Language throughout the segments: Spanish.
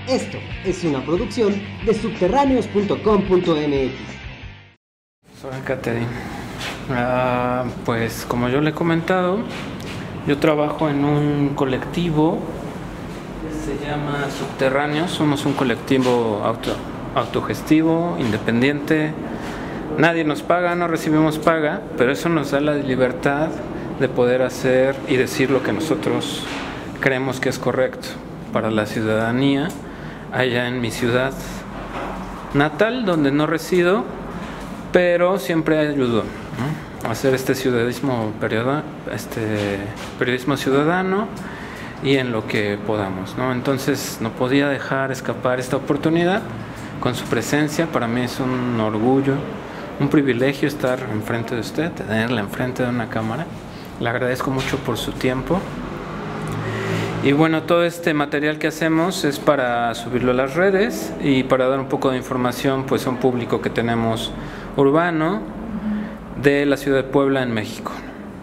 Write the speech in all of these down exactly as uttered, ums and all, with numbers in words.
Esto es una producción de subterráneos punto com punto m x. Soy Catherine. Uh, pues como yo le he comentado, yo trabajo en un colectivo que se llama Subterráneos. Somos un colectivo auto, autogestivo, independiente. Nadie nos paga, no recibimos paga, pero eso nos da la libertad de poder hacer y decir lo que nosotros creemos que es correcto para la ciudadanía allá en mi ciudad natal, donde no resido, pero siempre ayudo, ¿no?, a hacer este ciudadismo, periodo, este periodismo ciudadano y en lo que podamos, ¿no? Entonces no podía dejar escapar esta oportunidad con su presencia. Para mí es un orgullo, un privilegio estar enfrente de usted, tenerla enfrente de una cámara. Le agradezco mucho por su tiempo. Y bueno, todo este material que hacemos es para subirlo a las redes y para dar un poco de información pues a un público que tenemos urbano de la ciudad de Puebla, en México.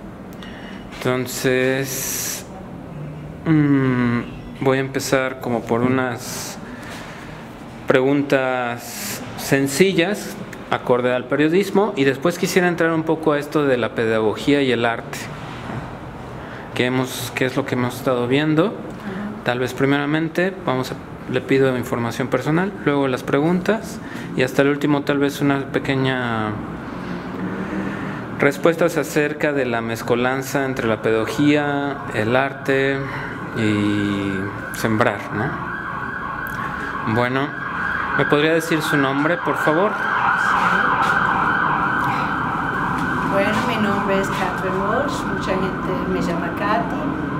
Entonces, mmm, voy a empezar como por unas preguntas sencillas, acorde al periodismo, y después quisiera entrar un poco a esto de la pedagogía y el arte. Que hemos, qué es lo que hemos estado viendo. Tal vez primeramente vamos a, le pido información personal, luego las preguntas y hasta el último tal vez una pequeña respuestas acerca de la mezcolanza entre la pedagogía, el arte y sembrar, ¿no? Bueno, ¿me podría decir su nombre, por favor? Bueno, mi nombre es Catherine Walsh, mucha gente me llama Katy.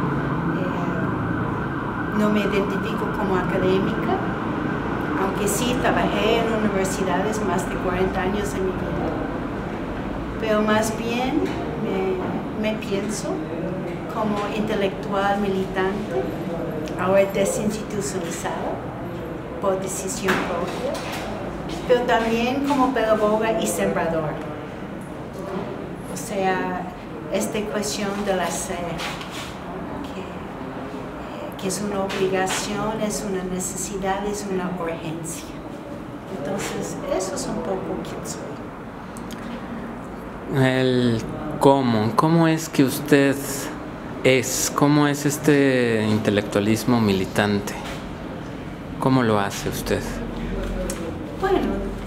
Eh, no me identifico como académica, aunque sí trabajé en universidades más de cuarenta años en mi vida. Pero más bien me, me pienso como intelectual militante, ahora desinstitucionalizada por decisión propia, pero también como pedagoga y sembradora. O sea, esta cuestión del hacer, que, que es una obligación, es una necesidad, es una urgencia. Entonces, eso es un poco quién soy. El cómo, cómo es que usted es, cómo es este intelectualismo militante, cómo lo hace usted. Bueno,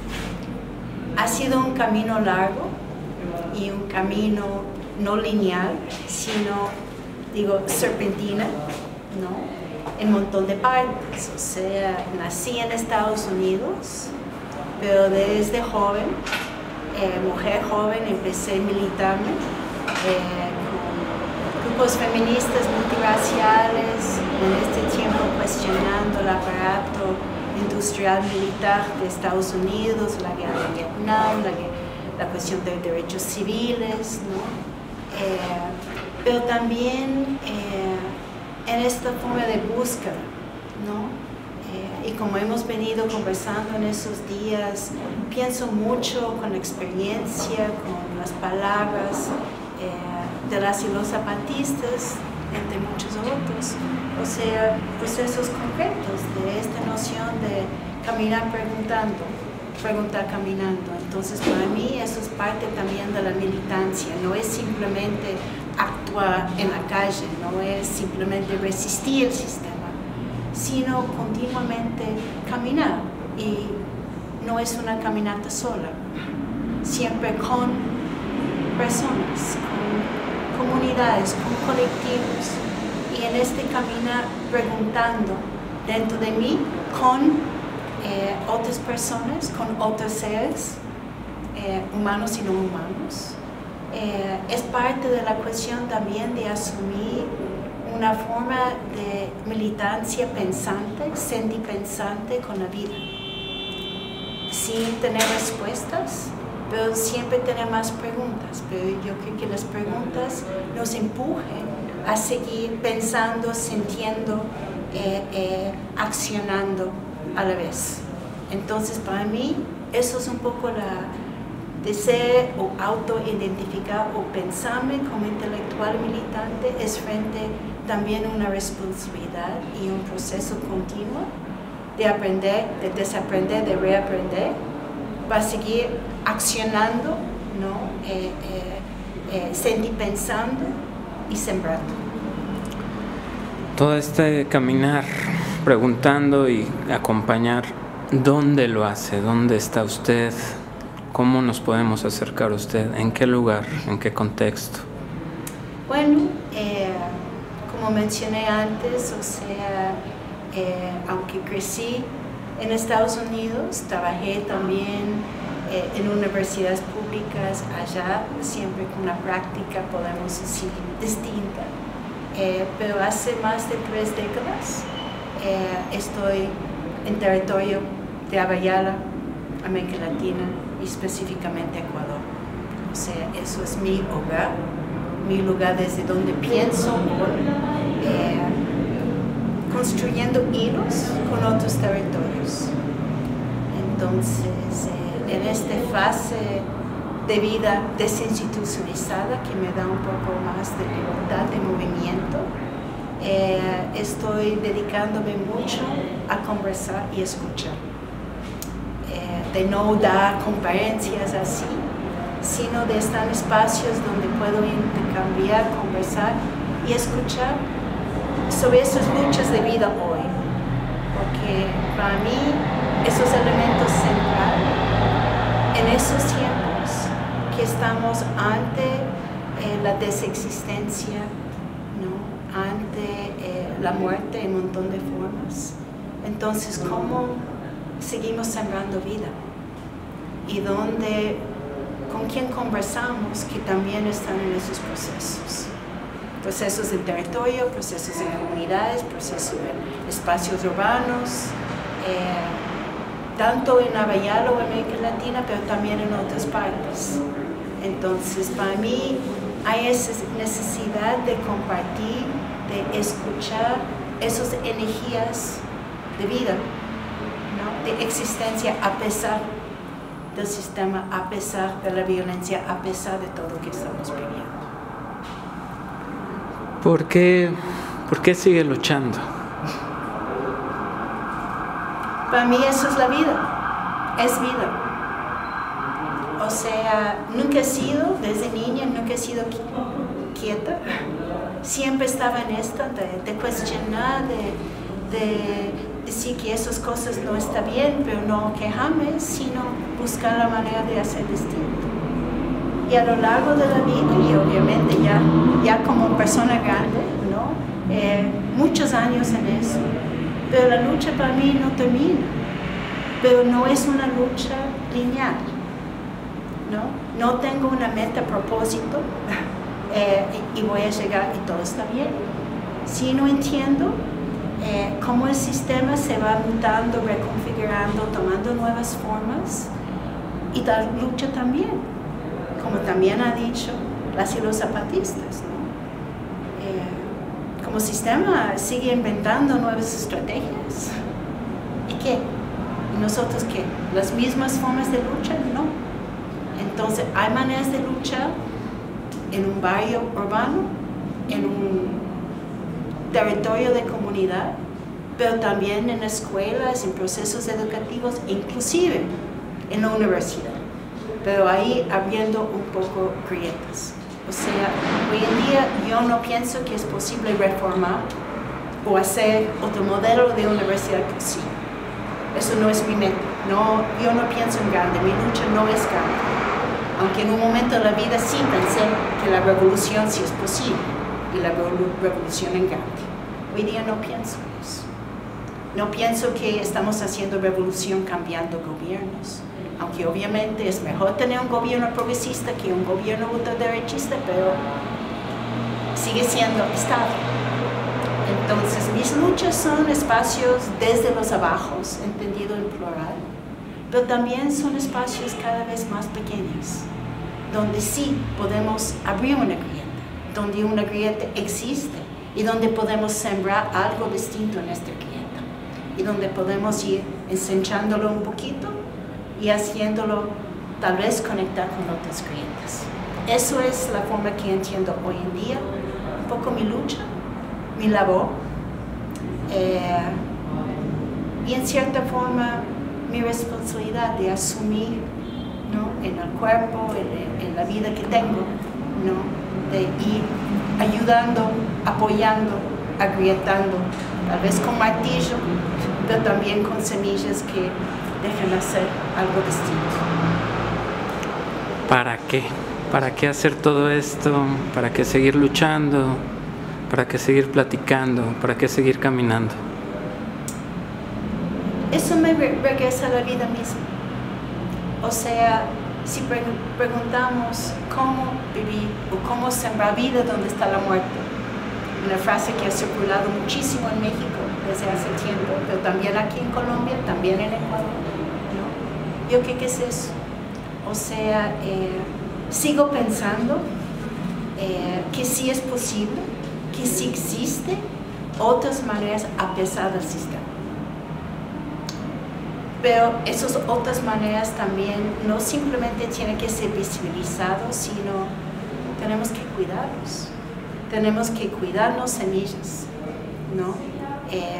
ha sido un camino largo y un camino no lineal, sino, digo, serpentina, ¿no?, en un montón de partes. O sea, nací en Estados Unidos, pero desde joven, eh, mujer joven, empecé a militarme eh, con grupos feministas multirraciales, en este tiempo cuestionando el aparato industrial militar de Estados Unidos, la guerra de Vietnam, la guerra la cuestión de derechos civiles, ¿no? Eh, pero también eh, en esta forma de búsqueda, ¿no? Eh, y como hemos venido conversando en esos días, pienso mucho con la experiencia, con las palabras eh, de las y los zapatistas, entre muchos otros, o sea, procesos concretos de esta noción de caminar preguntando, preguntar caminando. Entonces, para mí eso es parte también de la militancia. No es simplemente actuar en la calle, no es simplemente resistir el sistema, sino continuamente caminar. Y no es una caminata sola, siempre con personas, con comunidades, con colectivos. Y en este caminar preguntando dentro de mí con Eh, otras personas, con otros seres, eh, humanos y no humanos. Eh, es parte de la cuestión también de asumir una forma de militancia pensante, sentipensante con la vida, sin tener respuestas, pero siempre tener más preguntas. Pero yo creo que las preguntas nos empujan a seguir pensando, sintiendo, eh, eh, accionando a la vez. Entonces, para mí, eso es un poco la de ser o autoidentificar o pensarme como intelectual militante, es frente también a una responsabilidad y un proceso continuo de aprender, de desaprender, de reaprender, va a seguir accionando, ¿no? eh, eh, eh, sentir, pensando y sembrando. Todo este caminar, preguntando y acompañar, ¿dónde lo hace? ¿Dónde está usted? ¿Cómo nos podemos acercar a usted? ¿En qué lugar? ¿En qué contexto? Bueno, eh, como mencioné antes, o sea, eh, aunque crecí en Estados Unidos, trabajé también eh, en universidades públicas allá, siempre con una práctica, podemos decir, distinta. Eh, pero hace más de tres décadas eh, estoy en territorio de Abayala, América Latina y específicamente Ecuador. O sea, eso es mi hogar, mi lugar desde donde pienso, eh, construyendo hilos con otros territorios. Entonces, eh, en esta fase de vida desinstitucionalizada que me da un poco más de libertad de movimiento, eh, estoy dedicándome mucho a conversar y escuchar. Eh, de no dar conferencias así, sino de estar en espacios donde puedo intercambiar, conversar y escuchar sobre esas luchas de vida hoy. Porque para mí esos elementos centrales en esos tiempos que estamos ante eh, la desexistencia, ¿no? Ante eh, la muerte en un montón de formas. Entonces, ¿cómo seguimos sembrando vida? Y dónde, con quién conversamos que también están en esos procesos. Procesos de territorio, procesos de comunidades, procesos de espacios urbanos, eh, tanto en Abayala o América Latina, pero también en otras partes. Entonces, para mí hay esa necesidad de compartir, de escuchar esas energías de vida, ¿no? De existencia a pesar del sistema, a pesar de la violencia, a pesar de todo lo que estamos viviendo. ¿Por qué, por qué sigue luchando? Para mí eso es la vida, es vida. O sea, nunca he sido, desde niña, nunca he sido quieta. Siempre estaba en esto de, de cuestionar, de, de decir que esas cosas no están bien, pero no quejarme, sino buscar la manera de hacer distinto. Y a lo largo de la vida, y obviamente ya, ya como persona grande, ¿no? Eh, muchos años en eso, pero la lucha para mí no termina, pero no es una lucha lineal, ¿no? No tengo una meta, propósito, eh, y, y voy a llegar y todo está bien, sino entiendo eh, cómo el sistema se va mutando, reconfigurando, tomando nuevas formas, y la lucha también. Como también ha dicho las y los zapatistas, ¿no? Eh, como sistema sigue inventando nuevas estrategias. ¿Y qué? ¿Y nosotros qué? ¿Las mismas formas de lucha? No. Entonces, hay maneras de luchar en un barrio urbano, en un territorio de comunidad, pero también en escuelas, en procesos educativos, inclusive en la universidad. Pero ahí abriendo un poco grietas. O sea, hoy en día yo no pienso que es posible reformar o hacer otro modelo de universidad posible. Eso no es mi meta. No, yo no pienso en grande, mi lucha no es grande. Aunque en un momento de la vida sí pensé que la revolución sí es posible, y la revolución en grande. Hoy día no pienso en eso. No pienso que estamos haciendo revolución cambiando gobiernos. Aunque obviamente es mejor tener un gobierno progresista que un gobierno ultraderechista, pero sigue siendo Estado. Entonces, mis luchas son espacios desde los abajos, entendido en plural, pero también son espacios cada vez más pequeños, donde sí podemos abrir una grieta, donde una grieta existe y donde podemos sembrar algo distinto en esta grieta, y donde podemos ir ensanchándolo un poquito y haciéndolo tal vez conectar con otras grietas. Eso es la forma que entiendo hoy en día, un poco mi lucha, mi labor. Eh, y en cierta forma mi responsabilidad de asumir, ¿no? En el cuerpo, en, en la vida que tengo, ¿no? De ir ayudando, apoyando, agrietando, tal vez con martillo, pero también con semillas que dejen hacer algo distinto. ¿Para qué? ¿Para qué hacer todo esto? ¿Para qué seguir luchando? ¿Para qué seguir platicando? ¿Para qué seguir caminando? Eso me re regresa a la vida misma. O sea, si pre preguntamos cómo vivir o cómo sembrar vida donde está la muerte, una frase que ha circulado muchísimo en México desde hace tiempo, pero también aquí en Colombia, también en Ecuador, ¿no? Yo creo que es eso. O sea, eh, sigo pensando eh, que sí es posible, que sí existe otras maneras a pesar del sistema. Pero esas otras maneras también no simplemente tienen que ser visibilizados, sino tenemos que cuidarlos. Tenemos que cuidar las semillas, ¿no? Eh,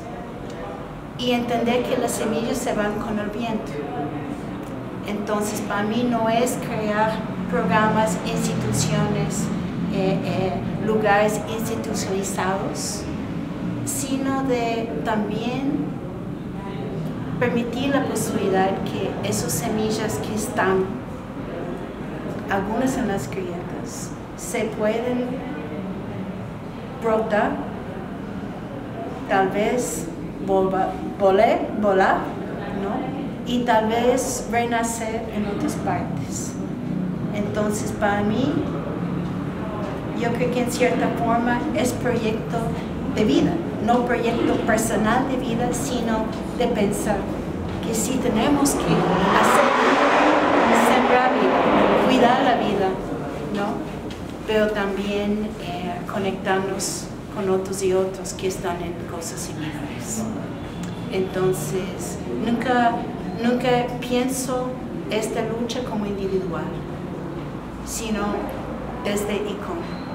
y entender que las semillas se van con el viento. Entonces, para mí no es crear programas, instituciones, eh, eh, lugares institucionalizados, sino de también permitir la posibilidad que esas semillas que están, algunas en las grietas, se pueden brotar, tal vez volva, volar, volar, ¿no? Y tal vez renacer en otras partes. Entonces, para mí, yo creo que en cierta forma es proyecto de vida, no proyecto personal de vida, sino de pensar que sí tenemos que hacer, sembrar vida, cuidar la vida, ¿no? Pero también eh, conectarnos con otros y otros que están en cosas similares. Entonces, nunca, nunca pienso esta lucha como individual, sino desde I C O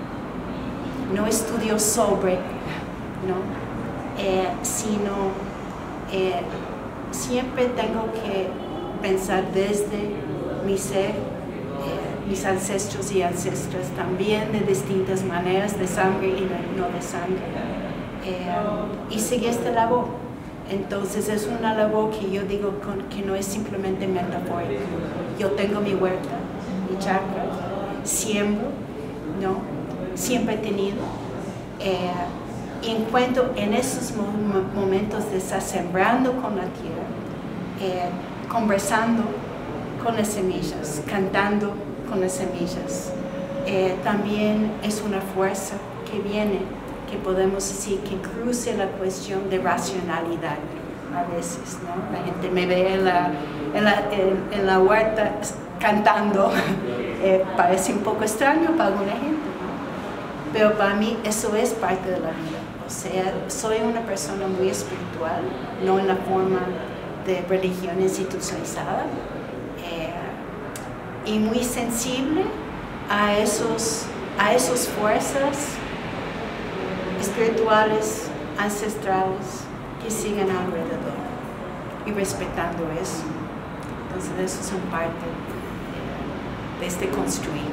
M. No estudio sobre, ¿no? Eh, sino eh, siempre tengo que pensar desde mi ser, eh, mis ancestros y ancestras, también de distintas maneras, de sangre y de, no de sangre, eh, y seguir esta labor. Entonces es una labor que yo digo con, que no es simplemente metafórica. Yo tengo mi huerta, mi chacra, siembro, ¿no? Siempre he tenido. Eh, y encuentro en esos momentos de estar sembrando con la tierra, eh, conversando con las semillas, cantando con las semillas. Eh, también es una fuerza que viene, que podemos decir que cruce la cuestión de racionalidad a veces, ¿no? La gente me ve en la, en la, en, en la huerta cantando, eh, parece un poco extraño para alguna gente, ¿no? Pero para mí eso es parte de la vida. O sea, soy una persona muy espiritual, no en la forma de religión institucionalizada, eh, y muy sensible a esos, a esas fuerzas espirituales, ancestrales, que siguen alrededor, y respetando eso. Entonces, eso es parte de este construir.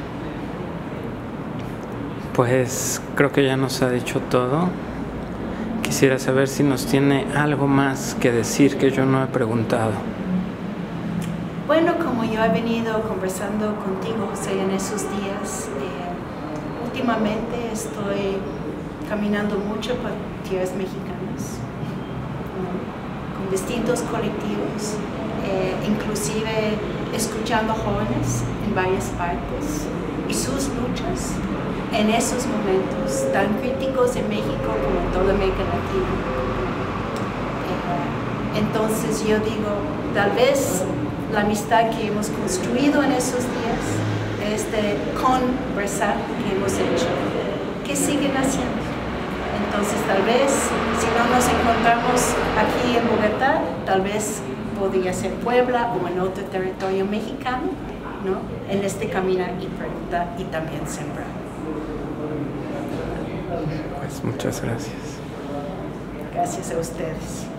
Pues creo que ya nos ha dicho todo. Quisiera saber si nos tiene algo más que decir que yo no he preguntado. Bueno, como yo he venido conversando contigo, José, en esos días, eh, últimamente estoy caminando mucho por tierras mexicanas, ¿no? Con distintos colectivos, eh, inclusive escuchando jóvenes en varias partes y sus luchas en esos momentos tan críticos en México como en toda América Latina. Eh, entonces yo digo, tal vez la amistad que hemos construido en esos días, este conversar que hemos hecho, que siguen haciendo. Entonces tal vez si no nos encontramos aquí en Bogotá, tal vez podría ser Puebla o en otro territorio mexicano, ¿no? En este caminar y preguntar y también sembrar. Pues muchas gracias. Gracias a ustedes.